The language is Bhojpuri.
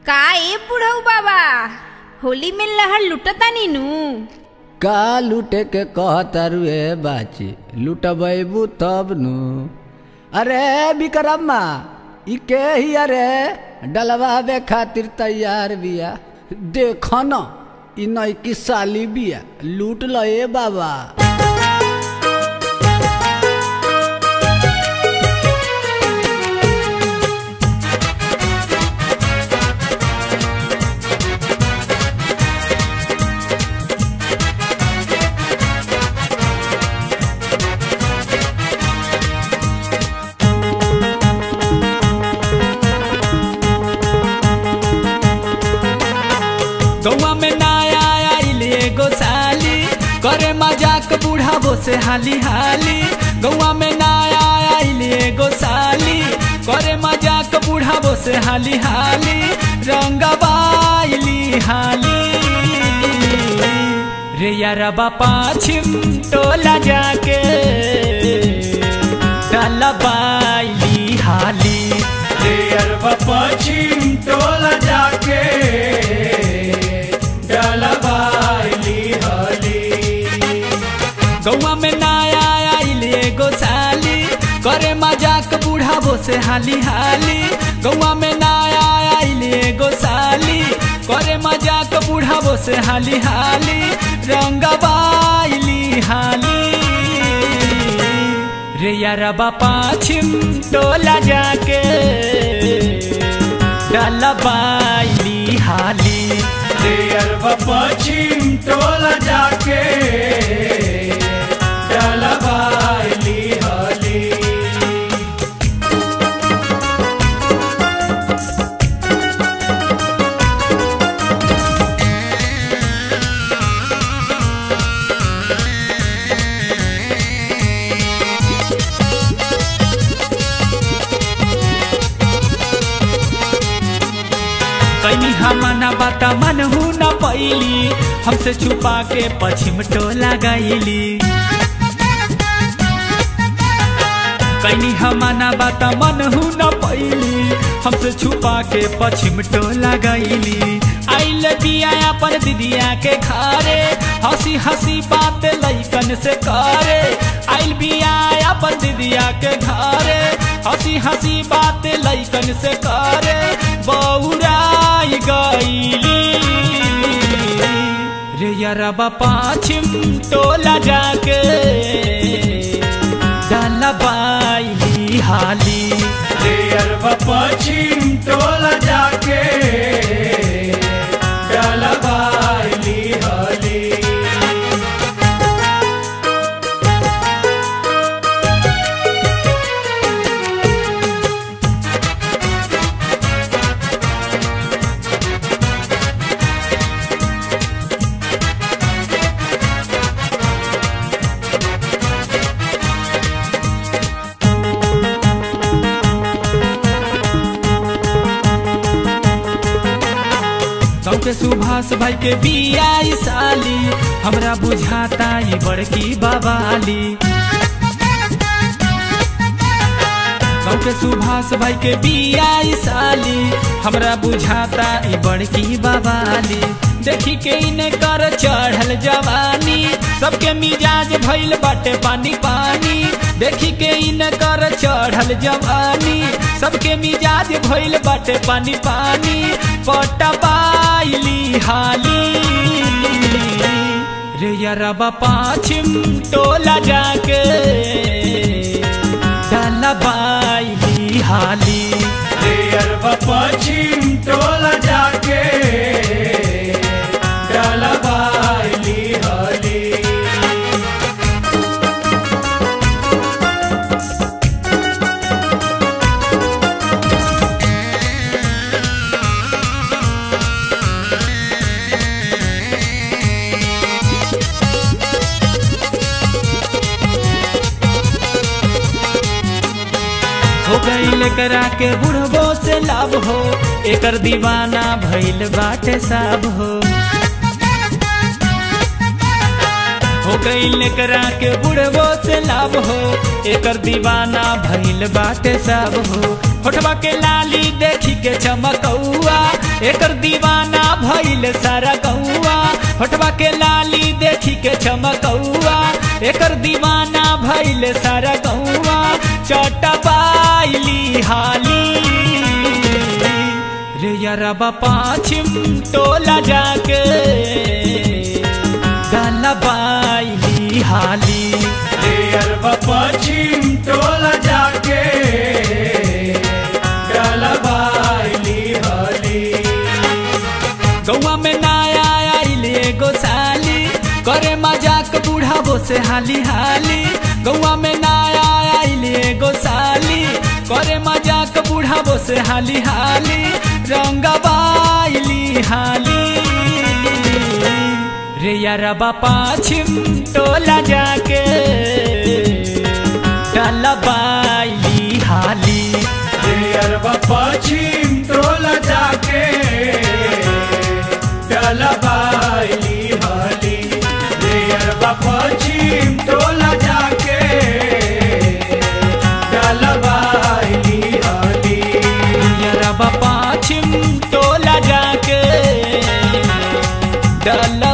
का ए बुढ़ऊ बाबा होली में लहर लुटतानी नु का लूटे के कहतारू ए बाची लुटबू तब नु। अरे विक्रम्मा ई के ही अरे डलवावे खातिर तैयार बिया। देख न ई नईकी साली बिया लूट ल ए बाबा। गौवा में नया आइल एगो साली करे मजाक बुढ़ाबो से हाली हाली। गौवा में नया आइल एगो साली करे मजाक बुढ़ाबो से हाली हाली। रंगबाइली हाली रे यारबा पाछिम टोला जाके डलबाइली हाली। रे यारबा पाछिम टोला जाके गौवा में नया आइल एगो साली करे मजाक बुढ़ाबो से हाली हाली। गौवा में नया आइल एगो साली करे मजाक बुढ़ाबो से हाली हाली। रंगबाइली हाली रे यारबा पाछिम टोला जाके डलबाइली हाली। रे यारबा पाछिम टोला जाके डलबाइली हाली। कहीं हमना बाता मन हूँ न पैली हमसे छुपा के पश्चिम टोला गईली। कहीं हमना बाता मन हूँ न पैली हमसे छुपा के पश्चिम टोला गईली। आइल बिया अपन दीदिया के घरे हंसी हंसी बात लइकन से करे। आइल बिया अपन दीदिया के घरे हंसी हंसी बात लइकन से करे। बौराई गईली रे यारबा पाछिम टोला जाके डलबाइली हाली। रे यारबा पाछिम टोला जाके डलबाइली हाली। गाँव के सुभाष भाई के बिया साली हमरा बुझाता ई बड़की बाबाली। गाँव के सुभाष भाई के बिया साली हमरा बुझाता ई बड़की बाबाली। देखी के इने कर चढ़ल जवानी सबके मिजाज भइल बाटे पानी पानी। देखी के इने कर चढ़ल जवानी सबके मिजाज भइल बाटे पानी पानी। पटबाइली हाली रे यारबा पाछिम टोला जाके डलबाइली हाली। रे यारबा पाछिम टोला जाके डलबाइली हाली। हो गईल करा के बुढ़बो से लाभ हो एकर दीवाना भइल बाटे साब हो। हो गईल करा के बुढ़बो से लाभ हो एकर दीवाना भइल बाटे साब हो। होठवा के लाली देखी के चमकौआ एकर दीवाना भइल सारा गौआ होठवा के लाली देखी के चमकौआ एकर दीवाना भइल सारा गौआ चटबाइली हाली रे यारबा पाछिम टोला जाके डलबाइली हाली रे अरबा पश्चिम टोला जाके डलबाइली हाली गौआ में नया आइल एगो साली करे मजाक बुढ़ाबो से हाली हाली गौआ में नया आइल एगो साली करे मजाक बुढ़ाबो से हाली हाली रंगबाइली हाली रे यारबा पाछिम टोला जाके डलबाइली हाली रे अरबा पश्चिम टोला जाके डलबाइली हाली रे अरबा पश्चिम टोला जाके डलबाइली हाली यारबा पाछिम टोला जाके डल